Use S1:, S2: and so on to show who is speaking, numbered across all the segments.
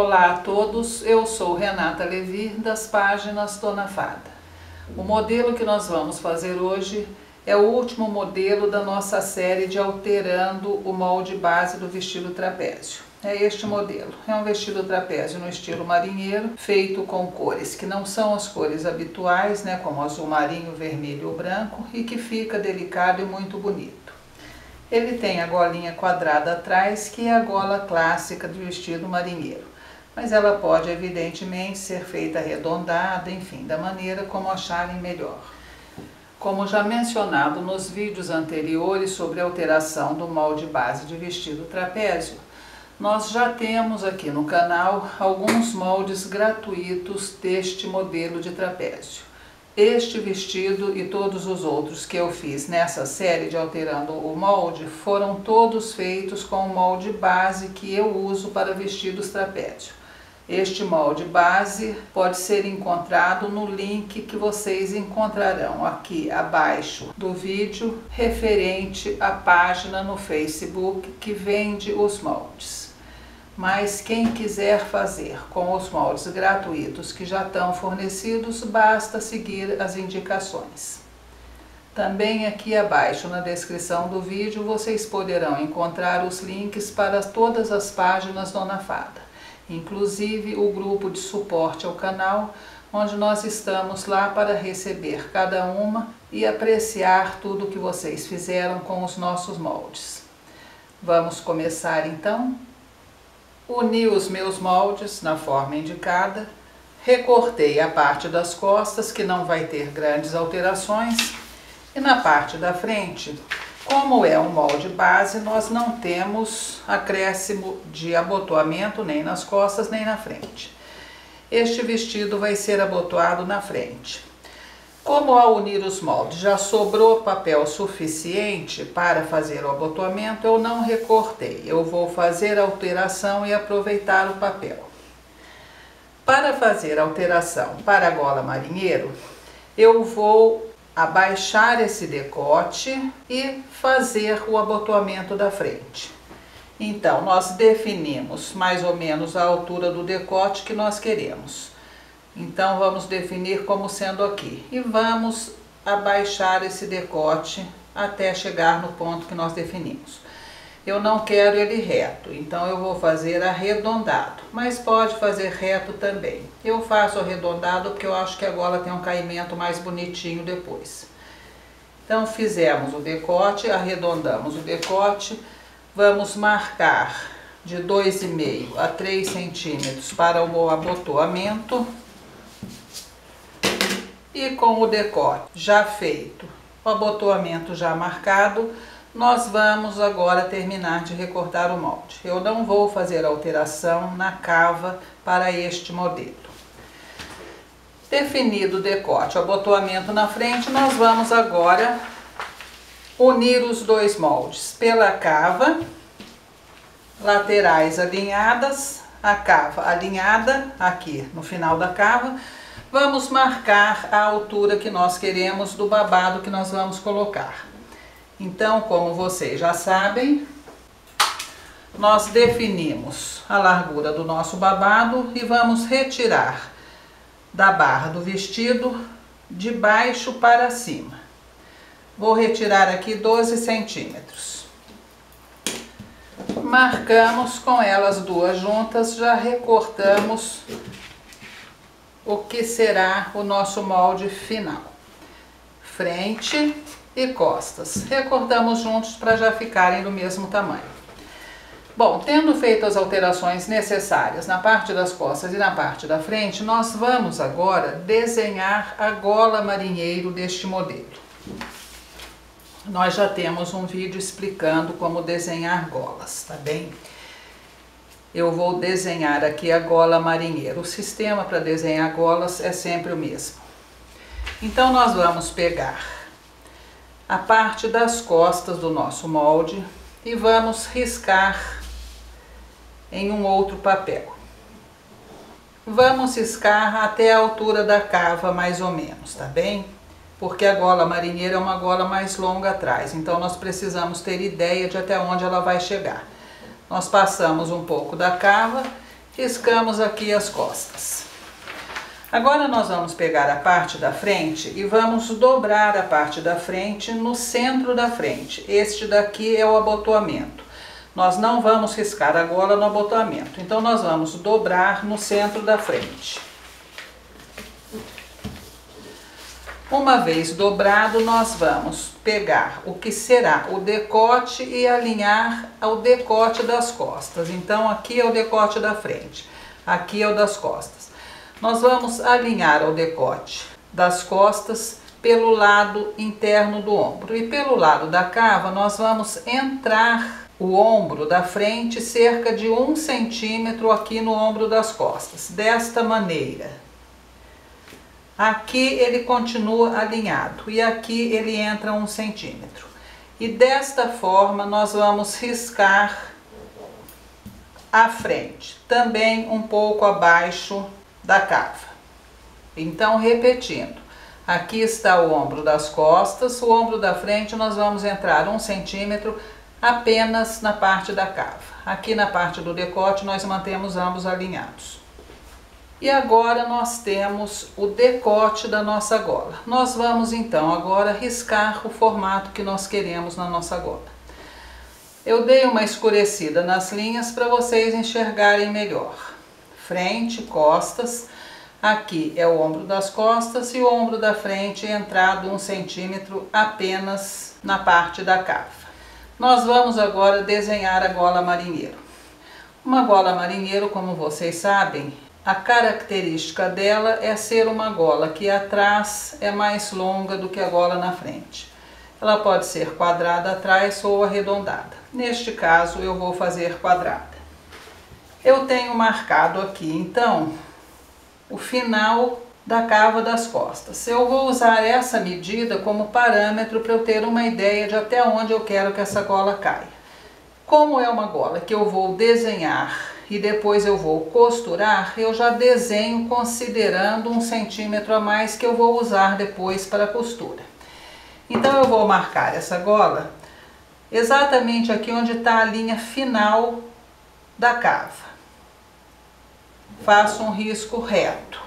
S1: Olá a todos, eu sou Renata Levi das páginas Dona Fada. O modelo que nós vamos fazer hoje é o último modelo da nossa série de alterando o molde base do vestido trapézio. É este modelo, é um vestido trapézio no estilo marinheiro, feito com cores que não são as cores habituais, né, como azul marinho, vermelho ou branco, e que fica delicado e muito bonito. Ele tem a golinha quadrada atrás, que é a gola clássica do vestido marinheiro, mas ela pode evidentemente ser feita arredondada, enfim, da maneira como acharem melhor. Como já mencionado nos vídeos anteriores sobre a alteração do molde base de vestido trapézio, nós já temos aqui no canal alguns moldes gratuitos deste modelo de trapézio. Este vestido e todos os outros que eu fiz nessa série de alterando o molde foram todos feitos com o molde base que eu uso para vestidos trapézio. Este molde base pode ser encontrado no link que vocês encontrarão aqui abaixo do vídeo, referente à página no Facebook que vende os moldes. Mas quem quiser fazer com os moldes gratuitos que já estão fornecidos, basta seguir as indicações. Também aqui abaixo na descrição do vídeo vocês poderão encontrar os links para todas as páginas Dona Fada, inclusive o grupo de suporte ao canal, onde nós estamos lá para receber cada uma e apreciar tudo que vocês fizeram com os nossos moldes. Vamos começar então? Uni os meus moldes na forma indicada, recortei a parte das costas, que não vai ter grandes alterações, e na parte da frente, como é um molde base, nós não temos acréscimo de abotoamento nem nas costas nem na frente. Este vestido vai ser abotoado na frente. Como ao unir os moldes já sobrou papel suficiente para fazer o abotoamento, eu não recortei. Eu vou fazer a alteração e aproveitar o papel. Para fazer a alteração para a gola marinheiro, eu vou abaixar esse decote e fazer o abotoamento da frente. Então, nós definimos mais ou menos a altura do decote que nós queremos. Então, vamos definir como sendo aqui. E vamos abaixar esse decote até chegar no ponto que nós definimos. Eu não quero ele reto, então eu vou fazer arredondado. Mas pode fazer reto também. Eu faço arredondado porque eu acho que a gola tem um caimento mais bonitinho depois. Então, fizemos o decote, arredondamos o decote. Vamos marcar de 2,5 a 3 centímetros para o abotoamento. E com o decote já feito, o abotoamento já marcado, nós vamos agora terminar de recortar o molde. Eu não vou fazer alteração na cava para este modelo. Definido o decote, o abotoamento na frente, nós vamos agora unir os dois moldes pela cava, laterais alinhadas, a cava alinhada aqui no final da cava. Vamos marcar a altura que nós queremos do babado que nós vamos colocar. Então, como vocês já sabem, nós definimos a largura do nosso babado e vamos retirar da barra do vestido de baixo para cima. Vou retirar aqui 12 centímetros. Marcamos com elas duas juntas, já recortamos o que será o nosso molde final. Frente e costas. Recortamos juntos para já ficarem do mesmo tamanho. Bom, tendo feito as alterações necessárias na parte das costas e na parte da frente, nós vamos agora desenhar a gola marinheiro deste modelo. Nós já temos um vídeo explicando como desenhar golas, tá bem? Eu vou desenhar aqui a gola marinheiro. O sistema para desenhar golas é sempre o mesmo. Então, nós vamos pegar a parte das costas do nosso molde e vamos riscar em um outro papel. Vamos riscar até a altura da cava, mais ou menos, tá bem? Porque a gola marinheira é uma gola mais longa atrás, então nós precisamos ter ideia de até onde ela vai chegar. Nós passamos um pouco da cava riscamos aqui as costas. Agora nós vamos pegar a parte da frente e vamos dobrar a parte da frente no centro da frente. Este daqui é o abotoamento. Nós não vamos riscar a gola no abotoamento, então nós vamos dobrar no centro da frente. Uma vez dobrado, nós vamos pegar o que será o decote e alinhar ao decote das costas. Então aqui é o decote da frente, aqui é o das costas. Nós vamos alinhar ao decote das costas pelo lado interno do ombro. E pelo lado da cava, nós vamos entrar o ombro da frente cerca de 1 centímetro aqui no ombro das costas. Desta maneira. Aqui ele continua alinhado e aqui ele entra 1 centímetro. E desta forma nós vamos riscar a frente, também um pouco abaixo da cava. Então, repetindo, aqui está o ombro das costas, o ombro da frente nós vamos entrar 1 centímetro apenas na parte da cava. Aqui na parte do decote nós mantemos ambos alinhados. E agora nós temos o decote da nossa gola. Nós vamos então agora riscar o formato que nós queremos na nossa gola. Eu dei uma escurecida nas linhas para vocês enxergarem melhor. Frente, costas, aqui é o ombro das costas e o ombro da frente entrado 1 centímetro apenas na parte da cava. Nós vamos agora desenhar a gola marinheiro. Uma gola marinheiro, como vocês sabem, a característica dela é ser uma gola que atrás é mais longa do que a gola na frente. Ela pode ser quadrada atrás ou arredondada. Neste caso eu vou fazer quadrada. Eu tenho marcado aqui então o final da cava das costas. Eu vou usar essa medida como parâmetro para eu ter uma ideia de até onde eu quero que essa gola caia. Como é uma gola que eu vou desenhar e depois eu vou costurar, eu já desenho considerando 1 centímetro a mais que eu vou usar depois para a costura. Então eu vou marcar essa gola exatamente aqui onde está a linha final da cava. Faço um risco reto.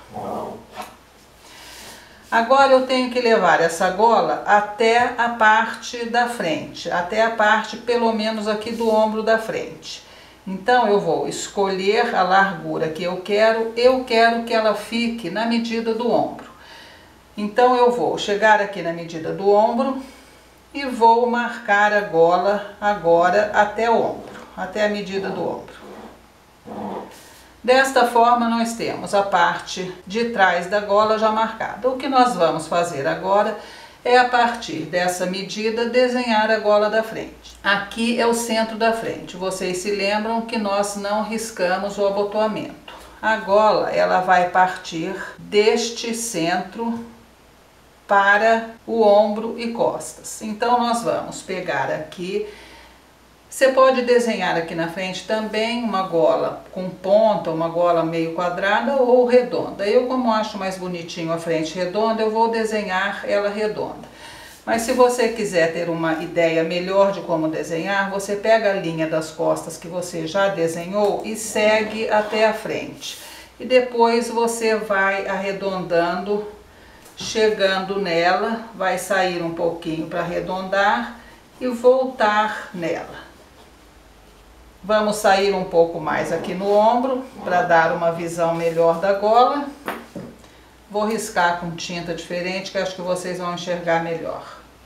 S1: Agora eu tenho que levar essa gola até a parte da frente, até a parte pelo menos aqui do ombro da frente. Então eu vou escolher a largura que eu quero que ela fique na medida do ombro. Então eu vou chegar aqui na medida do ombro e vou marcar a gola agora até o ombro, até a medida do ombro. Desta forma nós temos a parte de trás da gola já marcada. O que nós vamos fazer agora é, a partir dessa medida, desenhar a gola da frente. Aqui é o centro da frente. Vocês se lembram que nós não riscamos o abotoamento. A gola ela vai partir deste centro para o ombro e costas. Então nós vamos pegar aqui. Você pode desenhar aqui na frente também uma gola com ponta, uma gola meio quadrada ou redonda. Eu, como acho mais bonitinho a frente redonda, eu vou desenhar ela redonda. Mas se você quiser ter uma ideia melhor de como desenhar, você pega a linha das costas que você já desenhou e segue até a frente. E depois você vai arredondando, chegando nela, vai sair um pouquinho para arredondar e voltar nela. Vamos sair um pouco mais aqui no ombro para dar uma visão melhor da gola. Vou riscar com tinta diferente que acho que vocês vão enxergar melhor.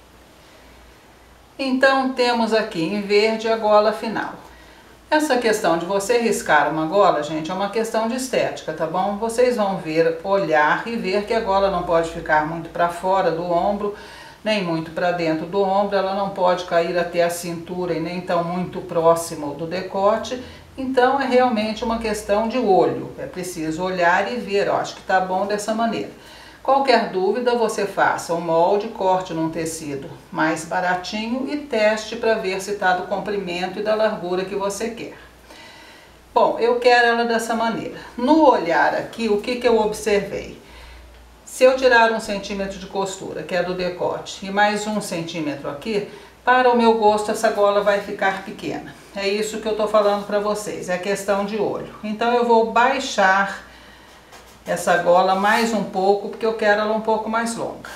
S1: Então temos aqui em verde a gola final. Essa questão de você riscar uma gola, gente, é uma questão de estética, tá bom? Vocês vão ver, olhar e ver que a gola não pode ficar muito para fora do ombro, nem muito para dentro do ombro, ela não pode cair até a cintura e nem tão muito próximo do decote. Então é realmente uma questão de olho, é preciso olhar e ver, ó, acho que tá bom dessa maneira. Qualquer dúvida, você faça um molde, corte num tecido mais baratinho e teste para ver se está do comprimento e da largura que você quer. Bom, eu quero ela dessa maneira. No olhar aqui, o que eu observei? Se eu tirar 1 centímetro de costura, que é do decote, e mais 1 centímetro aqui, para o meu gosto essa gola vai ficar pequena. É isso que eu tô falando para vocês, é questão de olho. Então eu vou baixar essa gola mais um pouco, porque eu quero ela um pouco mais longa.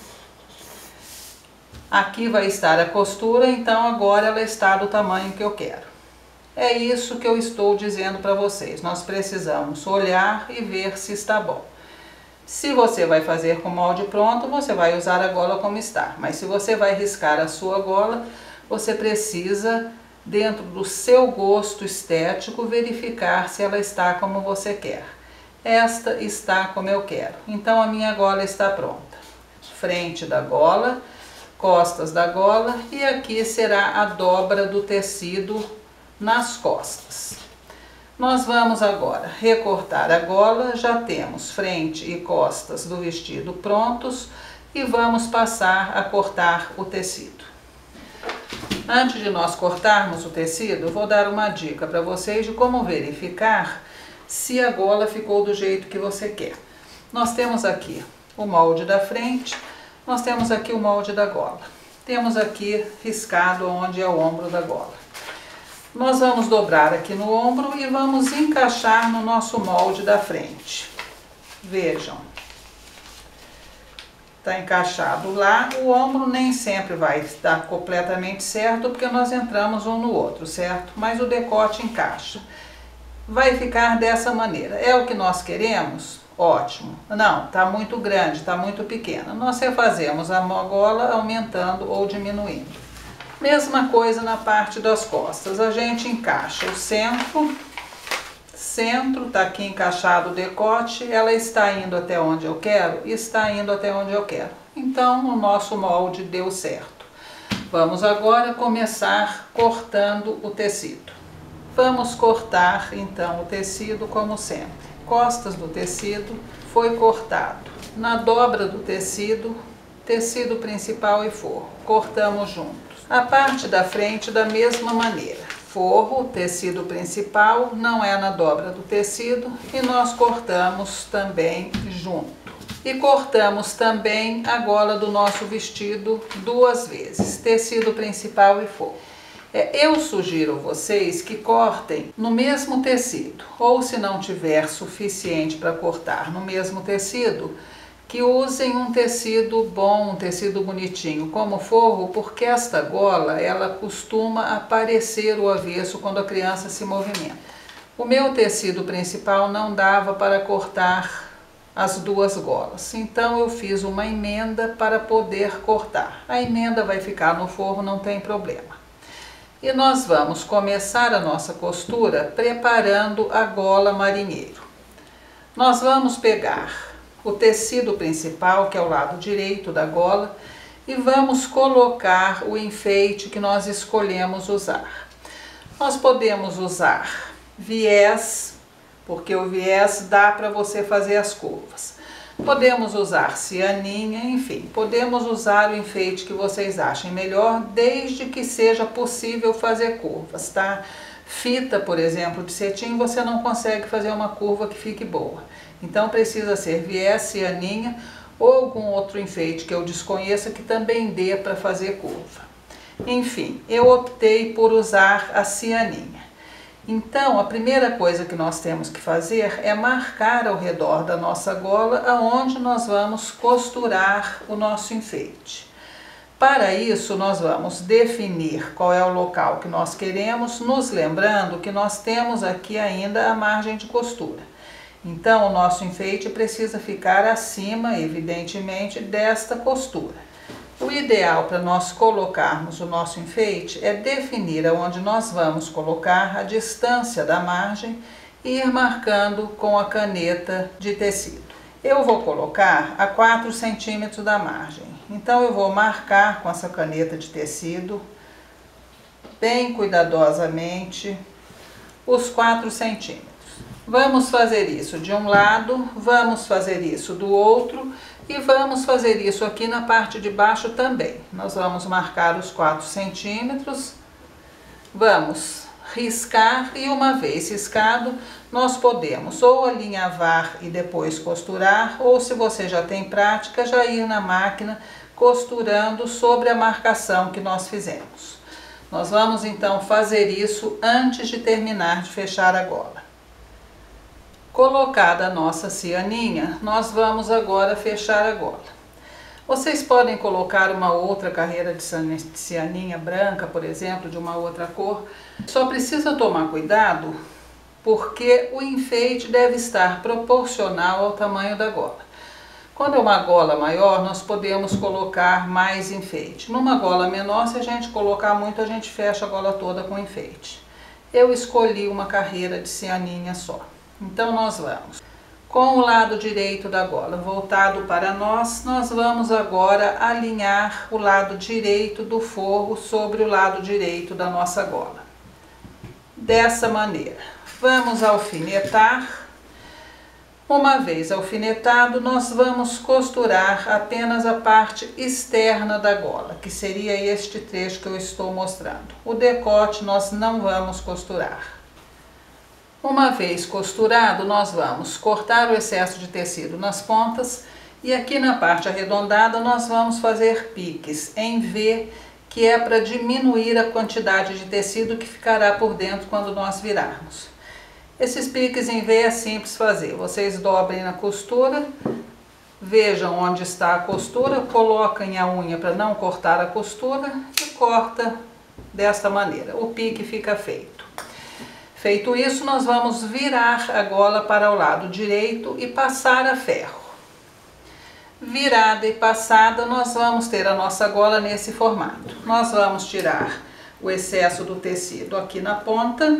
S1: Aqui vai estar a costura, então agora ela está do tamanho que eu quero. É isso que eu estou dizendo para vocês. Nós precisamos olhar e ver se está bom. Se você vai fazer com molde pronto, você vai usar a gola como está. Mas se você vai riscar a sua gola, você precisa, dentro do seu gosto estético, verificar se ela está como você quer. Esta está como eu quero. Então a minha gola está pronta. Frente da gola, costas da gola e aqui será a dobra do tecido nas costas. Nós vamos agora recortar a gola, já temos frente e costas do vestido prontos e vamos passar a cortar o tecido. Antes de nós cortarmos o tecido, vou dar uma dica para vocês de como verificar se a gola ficou do jeito que você quer. Nós temos aqui o molde da frente, nós temos aqui o molde da gola. Temos aqui riscado onde é o ombro da gola. Nós vamos dobrar aqui no ombro e vamos encaixar no nosso molde da frente. Vejam. Está encaixado lá, o ombro nem sempre vai estar completamente certo, porque nós entramos um no outro, certo? Mas o decote encaixa. Vai ficar dessa maneira. É o que nós queremos? Ótimo. Não, está muito grande, está muito pequena. Nós refazemos a gola aumentando ou diminuindo. Mesma coisa na parte das costas, a gente encaixa o centro, está aqui encaixado o decote, ela está indo até onde eu quero? Está indo até onde eu quero. Então o nosso molde deu certo. Vamos agora começar cortando o tecido. Vamos cortar então o tecido como sempre. Costas do tecido foi cortado. Na dobra do tecido, tecido principal e forro, cortamos juntos. A parte da frente da mesma maneira. Forro, tecido principal, não é na dobra do tecido e nós cortamos também junto. E cortamos também a gola do nosso vestido 2 vezes, tecido principal e forro. Eu sugiro vocês que cortem no mesmo tecido, ou se não tiver suficiente para cortar no mesmo tecido, que usem um tecido bom, um tecido bonitinho, como forro, porque esta gola, ela costuma aparecer o avesso quando a criança se movimenta. O meu tecido principal não dava para cortar as 2 golas, então eu fiz uma emenda para poder cortar. A emenda vai ficar no forro, não tem problema. E nós vamos começar a nossa costura preparando a gola marinheiro. Nós vamos pegar o tecido principal, que é o lado direito da gola, e vamos colocar o enfeite que nós escolhemos usar. Nós podemos usar viés, porque o viés dá para você fazer as curvas. Podemos usar cianinha, enfim, podemos usar o enfeite que vocês achem melhor, desde que seja possível fazer curvas, tá? Fita, por exemplo, de cetim, você não consegue fazer uma curva que fique boa. Então precisa ser viés, cianinha ou algum outro enfeite que eu desconheça que também dê para fazer curva. Enfim, eu optei por usar a cianinha. Então a primeira coisa que nós temos que fazer é marcar ao redor da nossa gola aonde nós vamos costurar o nosso enfeite. Para isso nós vamos definir qual é o local que nós queremos, nos lembrando que nós temos aqui ainda a margem de costura. Então o nosso enfeite precisa ficar acima, evidentemente, desta costura. O ideal para nós colocarmos o nosso enfeite é definir aonde nós vamos colocar a distância da margem e ir marcando com a caneta de tecido. Eu vou colocar a 4 centímetros da margem, então eu vou marcar com essa caneta de tecido, bem cuidadosamente, os 4 centímetros. Vamos fazer isso de um lado, vamos fazer isso do outro e vamos fazer isso aqui na parte de baixo também. Nós vamos marcar os 4 centímetros, vamos riscar e uma vez riscado, nós podemos ou alinhavar e depois costurar, ou se você já tem prática, já ir na máquina costurando sobre a marcação que nós fizemos. Nós vamos então fazer isso antes de terminar de fechar a gola. Colocada a nossa cianinha, nós vamos agora fechar a gola. Vocês podem colocar uma outra carreira de cianinha branca, por exemplo, de uma outra cor. Só precisa tomar cuidado porque o enfeite deve estar proporcional ao tamanho da gola. Quando é uma gola maior, nós podemos colocar mais enfeite. Numa gola menor, se a gente colocar muito, a gente fecha a gola toda com enfeite. Eu escolhi uma carreira de cianinha só. Então nós vamos com o lado direito da gola voltado para nós vamos agora alinhar o lado direito do forro sobre o lado direito da nossa gola. Dessa maneira, vamos alfinetar. Uma vez alfinetado, nós vamos costurar apenas a parte externa da gola, que seria este trecho que eu estou mostrando. O decote nós não vamos costurar. Uma vez costurado, nós vamos cortar o excesso de tecido nas pontas e aqui na parte arredondada nós vamos fazer piques em V, que é para diminuir a quantidade de tecido que ficará por dentro quando nós virarmos. Esses piques em V é simples fazer. Vocês dobrem na costura, vejam onde está a costura, coloquem a unha para não cortar a costura e corta desta maneira. O pique fica feito. Feito isso, nós vamos virar a gola para o lado direito e passar a ferro. Virada e passada, nós vamos ter a nossa gola nesse formato. Nós vamos tirar o excesso do tecido aqui na ponta.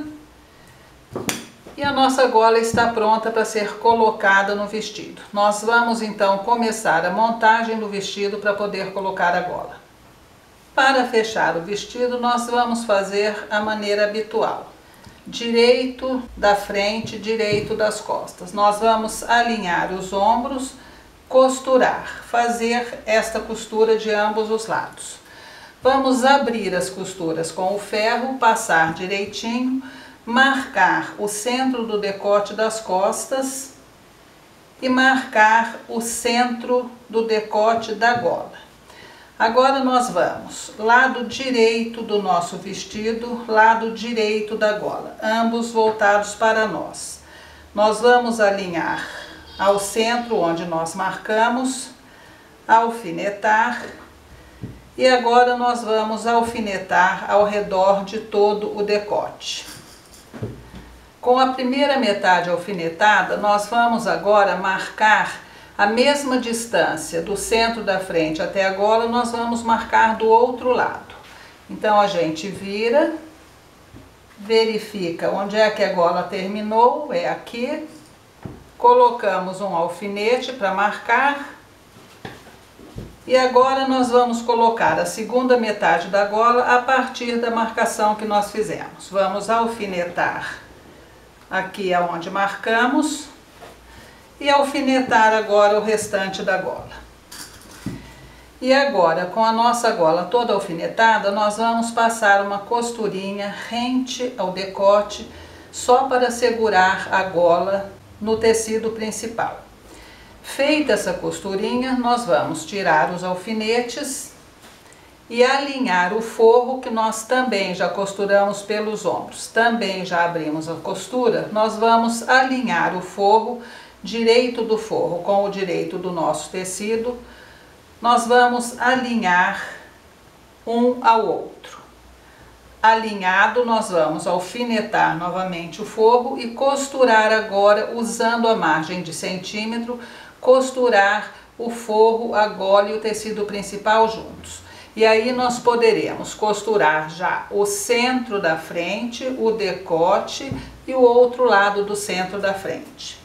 S1: E a nossa gola está pronta para ser colocada no vestido. Nós vamos então começar a montagem do vestido para poder colocar a gola. Para fechar o vestido, nós vamos fazer a maneira habitual. Direito da frente, direito das costas. Nós vamos alinhar os ombros, costurar, fazer esta costura de ambos os lados. Vamos abrir as costuras com o ferro, passar direitinho, marcar o centro do decote das costas e marcar o centro do decote da gola. Agora nós vamos lado direito do nosso vestido, lado direito da gola, ambos voltados para nós. Nós vamos alinhar ao centro onde nós marcamos, alfinetar e agora nós vamos alfinetar ao redor de todo o decote. Com a primeira metade alfinetada, nós vamos agora marcar a mesma distância do centro da frente até a gola, nós vamos marcar do outro lado. Então a gente vira, verifica onde é que a gola terminou, é aqui. Colocamos um alfinete para marcar. E agora nós vamos colocar a segunda metade da gola a partir da marcação que nós fizemos. Vamos alfinetar aqui aonde marcamos e alfinetar agora o restante da gola. E agora, com a nossa gola toda alfinetada, nós vamos passar uma costurinha rente ao decote, só para segurar a gola no tecido principal. Feita essa costurinha, nós vamos tirar os alfinetes e alinhar o forro que nós também já costuramos pelos ombros. Também já abrimos a costura, nós vamos alinhar o forro, direito do forro com o direito do nosso tecido. Nós vamos alinhar um ao outro. Alinhado, nós vamos alfinetar novamente o forro e costurar agora, usando a margem de centímetro, costurar o forro, a gola e o tecido principal juntos. E aí nós poderemos costurar já o centro da frente, o decote e o outro lado do centro da frente.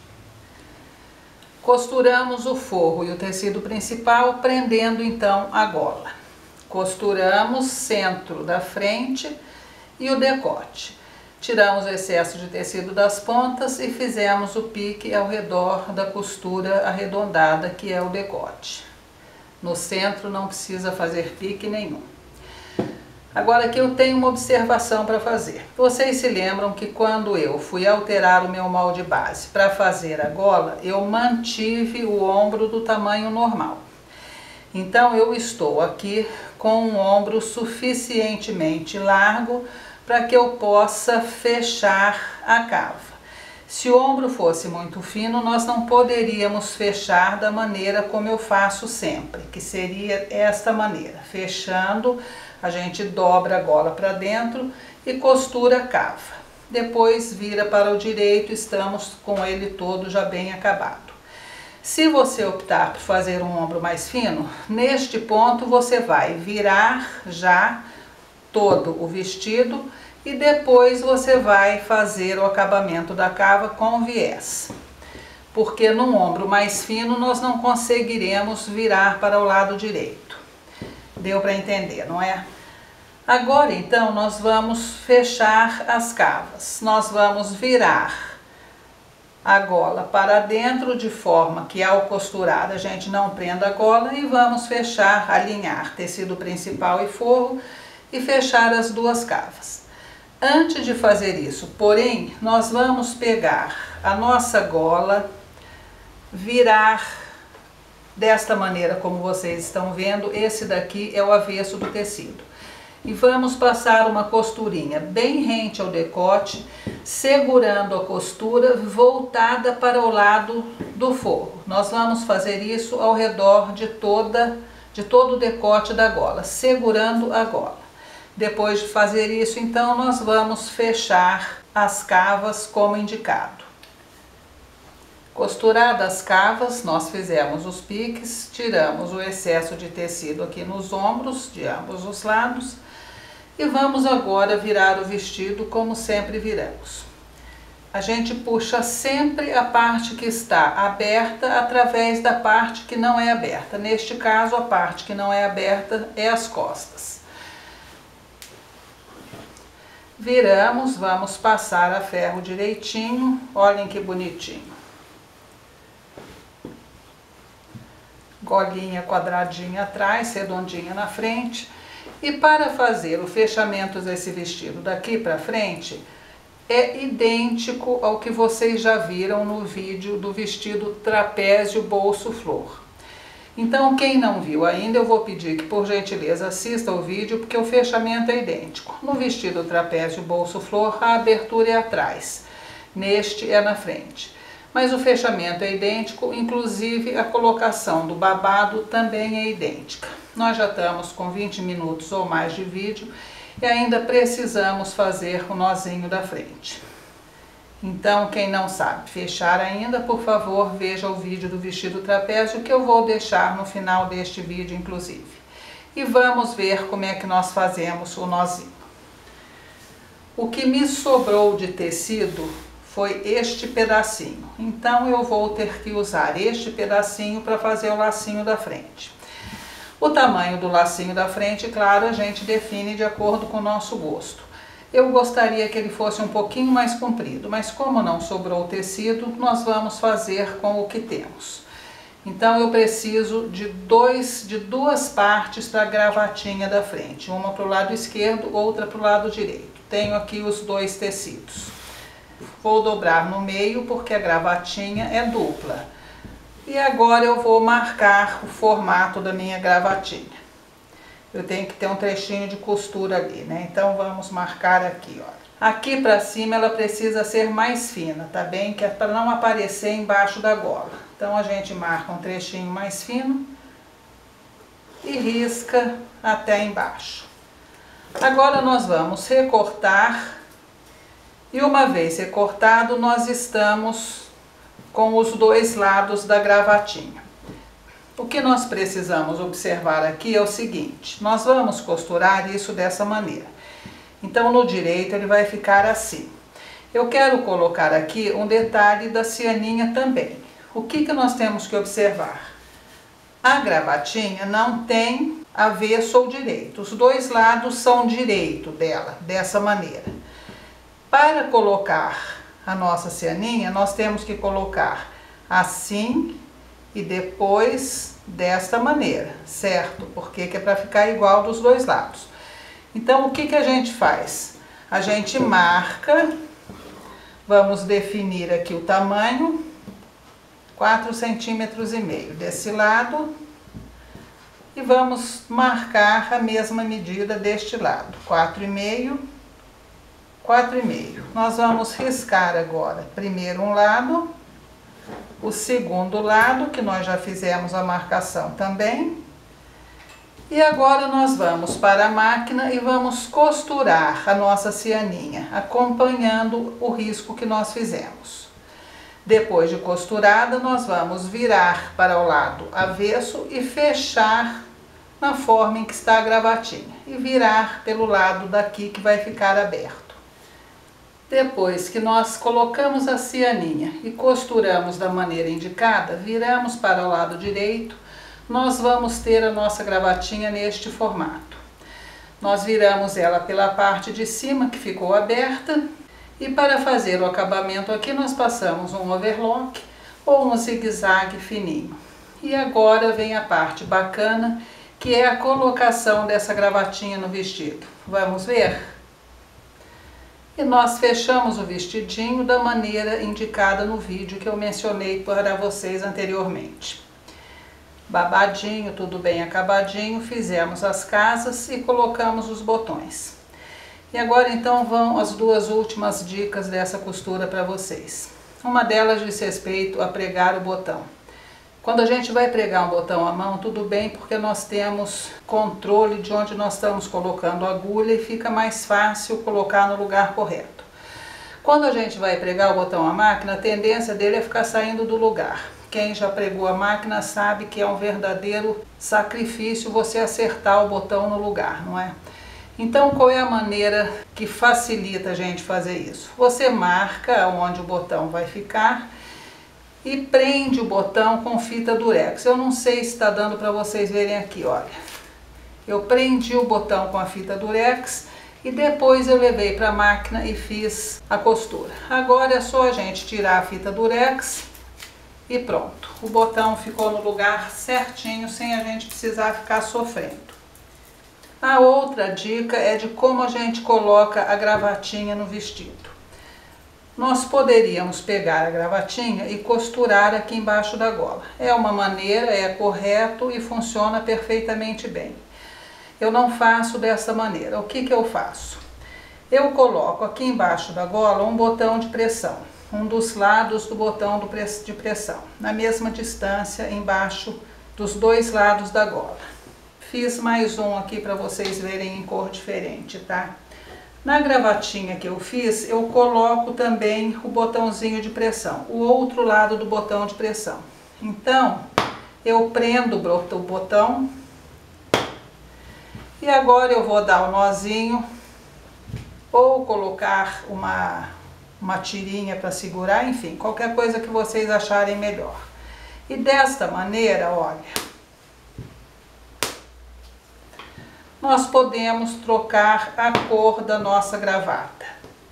S1: Costuramos o forro e o tecido principal, prendendo então a gola. Costuramos centro da frente e o decote. Tiramos o excesso de tecido das pontas e fizemos o pique ao redor da costura arredondada, que é o decote. No centro não precisa fazer pique nenhum. Agora aqui eu tenho uma observação para fazer. Vocês se lembram que quando eu fui alterar o meu molde base para fazer a gola, eu mantive o ombro do tamanho normal. Então eu estou aqui com um ombro suficientemente largo para que eu possa fechar a cava. Se o ombro fosse muito fino, nós não poderíamos fechar da maneira como eu faço sempre, que seria esta maneira. Fechando, a gente dobra a gola para dentro e costura a cava. Depois vira para o direito, estamos com ele todo já bem acabado. Se você optar por fazer um ombro mais fino, neste ponto você vai virar já todo o vestido e depois você vai fazer o acabamento da cava com viés. Porque num ombro mais fino nós não conseguiremos virar para o lado direito. Deu para entender, não é? Agora então nós vamos fechar as cavas. Nós vamos virar a gola para dentro de forma que ao costurar a gente não prenda a gola e vamos fechar, alinhar tecido principal e forro e fechar as duas cavas. Antes de fazer isso, porém, nós vamos pegar a nossa gola, virar desta maneira como vocês estão vendo, esse daqui é o avesso do tecido. E vamos passar uma costurinha bem rente ao decote, segurando a costura voltada para o lado do forro. Nós vamos fazer isso ao redor de todo o decote da gola, segurando a gola. Depois de fazer isso, então, nós vamos fechar as cavas como indicado. Costuradas as cavas, nós fizemos os piques, tiramos o excesso de tecido aqui nos ombros de ambos os lados e vamos agora virar o vestido como sempre viramos. A gente puxa sempre a parte que está aberta através da parte que não é aberta. Neste caso, a parte que não é aberta é as costas. Viramos, vamos passar a ferro direitinho, olhem que bonitinho. Golinha quadradinha atrás, redondinha na frente. E para fazer o fechamento desse vestido daqui para frente, é idêntico ao que vocês já viram no vídeo do vestido trapézio bolso flor. Então, quem não viu ainda, eu vou pedir que, por gentileza, assista o vídeo, porque o fechamento é idêntico. No vestido trapézio bolso flor, a abertura é atrás, neste é na frente. Mas o fechamento é idêntico, inclusive a colocação do babado também é idêntica. Nós já estamos com 20 minutos ou mais de vídeo e ainda precisamos fazer o nozinho da frente. Então, quem não sabe fechar ainda, por favor, veja o vídeo do vestido trapézio que eu vou deixar no final deste vídeo, inclusive. E vamos ver como é que nós fazemos o nozinho. O que me sobrou de tecido foi este pedacinho. Então, eu vou ter que usar este pedacinho para fazer o lacinho da frente. O tamanho do lacinho da frente, claro, a gente define de acordo com o nosso gosto. Eu gostaria que ele fosse um pouquinho mais comprido, mas como não sobrou tecido, nós vamos fazer com o que temos. Então eu preciso de duas partes para a gravatinha da frente, uma para o lado esquerdo, outra para o lado direito. Tenho aqui os dois tecidos. Vou dobrar no meio porque a gravatinha é dupla. E agora eu vou marcar o formato da minha gravatinha. Eu tenho que ter um trechinho de costura ali, né? Então vamos marcar aqui, ó. Aqui pra cima ela precisa ser mais fina, tá bem? Que é para não aparecer embaixo da gola. Então a gente marca um trechinho mais fino e risca até embaixo. Agora nós vamos recortar e uma vez recortado nós estamos com os dois lados da gravatinha. O que nós precisamos observar aqui é o seguinte, nós vamos costurar isso dessa maneira. Então no direito ele vai ficar assim. Eu quero colocar aqui um detalhe da cianinha também. O que nós temos que observar? A gravatinha não tem avesso ou direito, os dois lados são direito dela, dessa maneira. Para colocar a nossa cianinha, nós temos que colocar assim e depois desta maneira, certo? Porque que é para ficar igual dos dois lados. Então, o que a gente faz? A gente marca, vamos definir aqui o tamanho, 4,5 cm desse lado E vamos marcar a mesma medida deste lado, 4,5, 4,5. Nós vamos riscar agora, primeiro um lado, o segundo lado, que nós já fizemos a marcação também. E agora nós vamos para a máquina e vamos costurar a nossa cianinha, acompanhando o risco que nós fizemos. Depois de costurada, nós vamos virar para o lado avesso e fechar na forma em que está a gravatinha. E virar pelo lado daqui que vai ficar aberto. Depois que nós colocamos a cianinha e costuramos da maneira indicada, viramos para o lado direito, nós vamos ter a nossa gravatinha neste formato. Nós viramos ela pela parte de cima que ficou aberta. E para fazer o acabamento aqui, nós passamos um overlock ou um zigue-zague fininho. E agora vem a parte bacana, que é a colocação dessa gravatinha no vestido. Vamos ver? E nós fechamos o vestidinho da maneira indicada no vídeo que eu mencionei para vocês anteriormente. Babadinho, tudo bem acabadinho, fizemos as casas e colocamos os botões. E agora então vão as duas últimas dicas dessa costura para vocês. Uma delas diz respeito a pregar o botão. Quando a gente vai pregar um botão à mão, tudo bem, porque nós temos controle de onde nós estamos colocando a agulha e fica mais fácil colocar no lugar correto. Quando a gente vai pregar o botão à máquina, a tendência dele é ficar saindo do lugar. Quem já pregou a máquina sabe que é um verdadeiro sacrifício você acertar o botão no lugar, não é? Então, qual é a maneira que facilita a gente fazer isso? Você marca onde o botão vai ficar e prende o botão com fita durex. Eu não sei se está dando para vocês verem aqui, olha. Eu prendi o botão com a fita durex e depois eu levei para a máquina e fiz a costura. Agora é só a gente tirar a fita durex e pronto. O botão ficou no lugar certinho, sem a gente precisar ficar sofrendo. A outra dica é de como a gente coloca a gravatinha no vestido. Nós poderíamos pegar a gravatinha e costurar aqui embaixo da gola. É uma maneira, é correto e funciona perfeitamente bem. Eu não faço dessa maneira. O que eu faço? Eu coloco aqui embaixo da gola um botão de pressão, um dos lados do botão de pressão, na mesma distância embaixo dos dois lados da gola. Fiz mais um aqui para vocês verem em cor diferente, tá? Na gravatinha que eu fiz, eu coloco também o botãozinho de pressão, o outro lado do botão de pressão. Então, eu prendo o botão e agora eu vou dar um nozinho ou colocar uma tirinha para segurar, enfim, qualquer coisa que vocês acharem melhor. E desta maneira, olha, nós podemos trocar a cor da nossa gravata.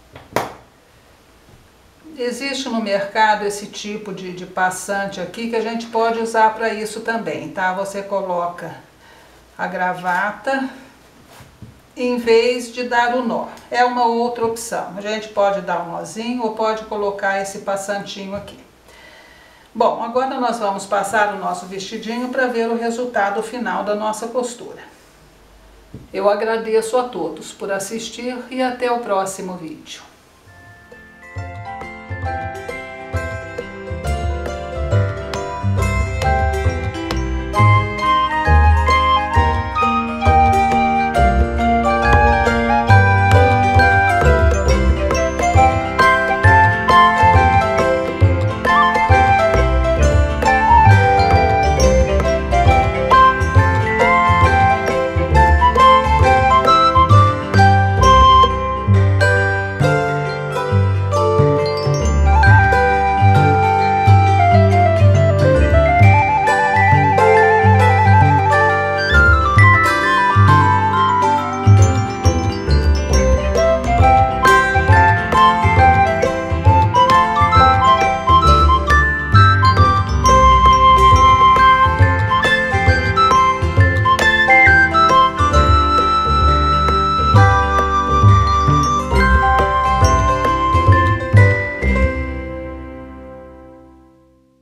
S1: Existe no mercado esse tipo de passante aqui que a gente pode usar para isso também, tá? Você coloca a gravata em vez de dar o nó. É uma outra opção. A gente pode dar um nozinho ou pode colocar esse passantinho aqui. Bom, agora nós vamos passar o nosso vestidinho para ver o resultado final da nossa costura. Eu agradeço a todos por assistir e até o próximo vídeo.